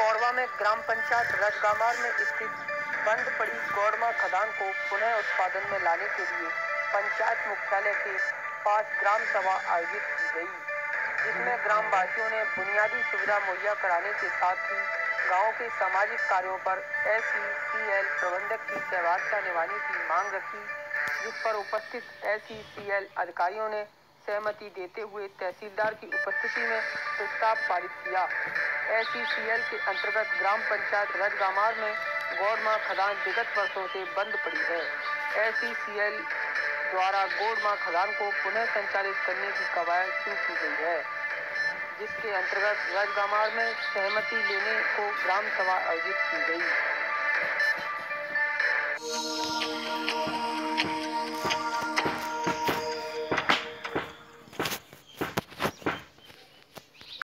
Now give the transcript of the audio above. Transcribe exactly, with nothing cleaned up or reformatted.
कोरबा में ग्राम पंचायत रजगामार में स्थित बंद पड़ी गौरमा खदान को पुनः उत्पादन में लाने के लिए पंचायत मुख्यालय के पास ग्राम सभा आयोजित की गई, जिसमें ग्रामवासियों ने बुनियादी सुविधा मुहैया कराने के साथ ही गांव के सामाजिक कार्यों पर एस ई सी एल प्रबंधक की सहभागिता निभाने की मांग रखी, जिस पर उपस्थित एस ई सी एल अधिकारियों ने सहमति देते हुए तहसीलदार की उपस्थिति में प्रस्ताव पारित किया। एस ई सी एल के अंतर्गत ग्राम पंचायत रजगामार में गौरमा खदान विगत वर्षों से बंद पड़ी है। एस ई सी एल द्वारा गौरमा खदान को पुनः संचालित करने की कवायद शुरू की गई है, जिसके अंतर्गत रजगामार में सहमति लेने को ग्राम सभा आयोजित की गई।